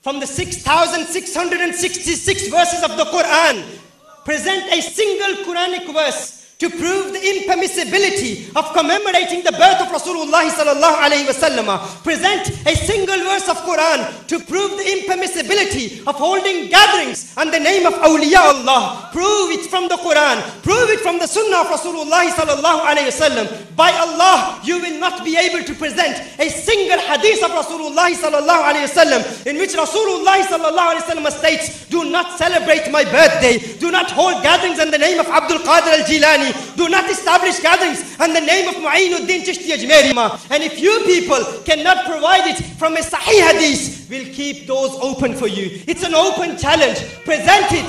from the 6,666 verses of the Quran, present a single Quranic verse to prove the impermissibility of commemorating the birth of Rasulullah sallallahu alayhi wasallam. Present a single verse of Quran to prove the impermissibility of holding gatherings on the name of awliya Allah. Prove it from the Quran. Prove it from the Sunnah of Rasulullah sallallahu alayhi wasallam. By Allah, you will not be able to present a single hadith of Rasulullah sallallahu alayhi wasallam in which Rasulullah sallallahu alayhi wasallam states, do not celebrate my birthday. Do not hold gatherings in the name of Abdul Qadir al-Jilani. Do not establish gatherings in the name of Mu'inuddin Chishti Ajmeri. And if you people cannot provide it from a Sahih Hadith, we'll keep doors open for you. It's an open challenge. Present it.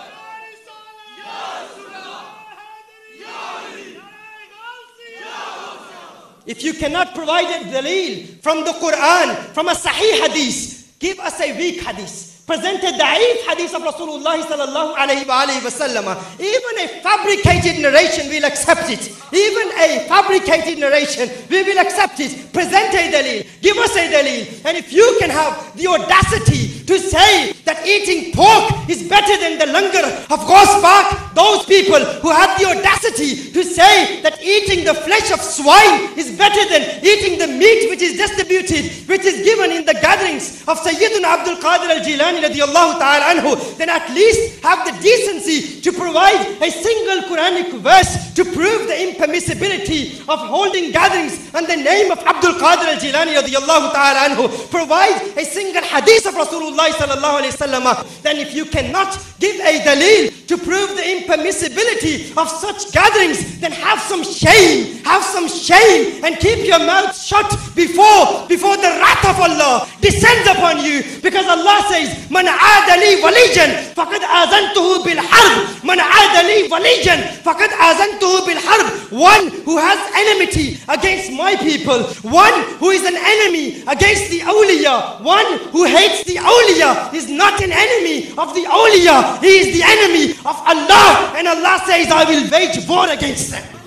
If you cannot provide a daleel from the Quran, from a Sahih Hadith, give us a weak Hadith. Present a da'if hadith of Rasulullah sallallahu alayhi wa sallam. Even a fabricated narration, we'll accept it. Even a fabricated narration, we will accept it. Present a daleel. Give us a daleel. And if you can have the audacity to say that eating pork is better than the langar of Ghaus Pak, those people who have the audacity to say that eating the flesh of swine is better than eating the meat which is distributed, which is given in the gatherings of Sayyidina Abdul Qadir al-Jilani radiyallahu ta'ala anhu, then at least have the decency to provide a single Quranic verse to prove the impermissibility of holding gatherings in the name of Abdul Qadir al-Jilani radiyallahu ta'ala anhu. Provide a single hadith of Rasulullah sallallahu alayhi wasallam. Then if you cannot give a daleel to prove the impermissibility of such gatherings, then have some shame, and keep your mouth shut before the wrath of Allah descends upon you. Because Allah says, Man aadali walijan faqad azantuhu bil harb. Man aadali walijan faqad azantuhu bil harb. One who has enmity against my people, one who is an enemy against the awliya, one who hates the awliya is not an enemy of the awliya, he is the enemy of Allah. And Allah says, I will wage war against them.